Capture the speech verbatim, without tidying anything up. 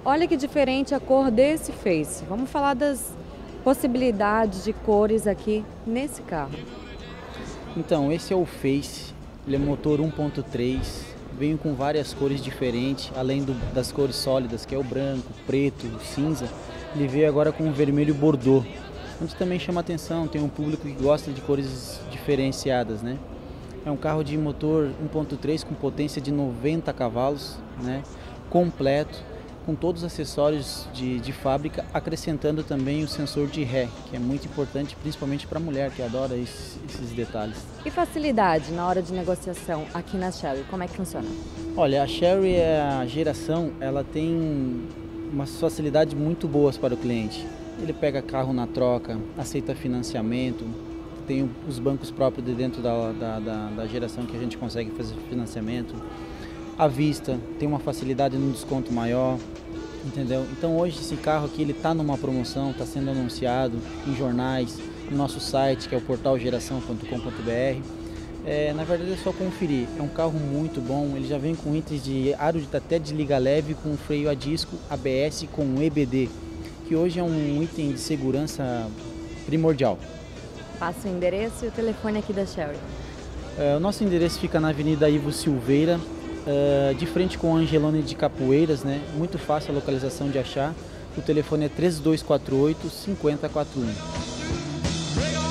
Olha que diferente a cor desse Face. Vamos falar das possibilidades de cores aqui nesse carro. Então, esse é o Face, ele é motor um ponto três, vem com várias cores diferentes, além do, das cores sólidas, que é o branco, o preto, o cinza, ele veio agora com o vermelho e bordô, onde também chama atenção, tem um público que gosta de cores diferenciadas, né? É um carro de motor um ponto três com potência de noventa cavalos, né? Completo, com todos os acessórios de, de fábrica, acrescentando também o sensor de ré, que é muito importante, principalmente para a mulher que adora esses, esses detalhes. E facilidade na hora de negociação aqui na Chery, como é que funciona? Olha, a Chery, a geração, ela tem umas facilidades muito boas para o cliente. Ele pega carro na troca, aceita financiamento, tem os bancos próprios de dentro da, da, da, da geração que a gente consegue fazer financiamento. À vista, tem uma facilidade no desconto maior, entendeu? Então hoje esse carro aqui ele está numa promoção, está sendo anunciado em jornais, no nosso site que é o portal geração ponto com ponto br. É, na verdade é só conferir, é um carro muito bom, ele já vem com itens de aro de até de liga leve com freio a disco, A B S com E B D, que hoje é um item de segurança primordial. Passa o endereço e o telefone aqui da Chery. É, o nosso endereço fica na Avenida Ivo Silveira, Uh, de frente com a Angelone de Capoeiras, né? Muito fácil a localização de achar. O telefone é três dois quatro oito, cinco zero quatro um.